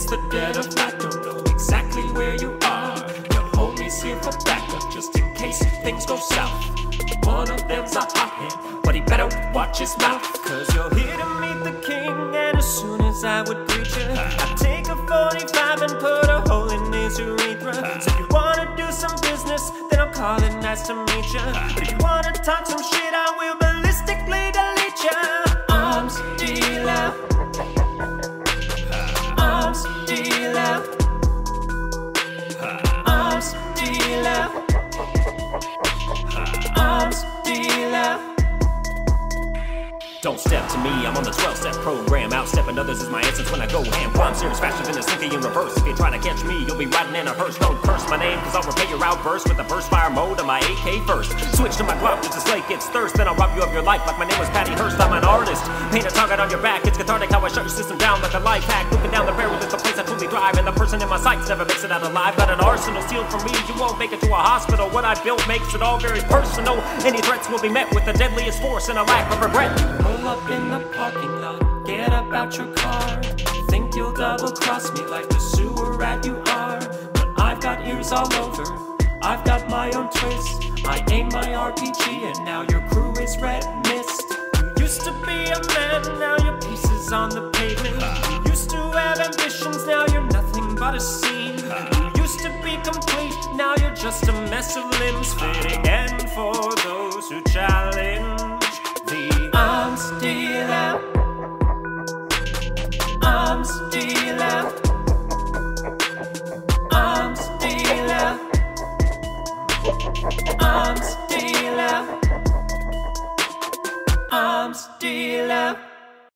the dead of night. Don't know exactly where you are. Your homies here for backup, just in case things go south. One of them's a hothead, but he better watch his mouth. Cause you're here to meet the king, and as soon as I would greet you, I'd take a 45 and put a hole in his urethra. So if you wanna do some business, then I'll call it nice to meet you. But if you wanna talk some shit, I will ballistically delete you. Arms dealer, arms dealer, arms dealer, arms dealer. Don't step to me, I'm on the 12-step program. Outstepping others is my essence when I go ham. Rhyme serious faster than a slinky in reverse. If you try to catch me, you'll be riding in a hearse. Don't curse my name, cause I'll repay your outburst with the burst fire mode of my AK first. Switch to my Glock just as slate gets thirst. Then I'll rob you of your life like my name was Patty Hearst. I'm an artist, paint a target on your back. It's cathartic how I shut your system down like a life hack. Looking down the barrel is the place I truly thrive. And the person in my sights never makes it out alive. Got an arsenal sealed for me, you won't make it to a hospital. What I built makes it all very personal. Any threats will be met with the deadliest force and a lack of regret. Pull up in the parking lot, get up out your car. Think you'll double cross me like the sewer rat you are. But I've got ears all over, I've got my own twist. I aim my RPG and now your crew is red mist. You used to be a man, now your piece is on the pavement. You used to have ambitions, now you're nothing but a scene. You used to be complete, now you're just a mess of limbs. Fitting end for those who challenge the arms dealer, arms dealer, arms dealer, arms dealer, arms dealer.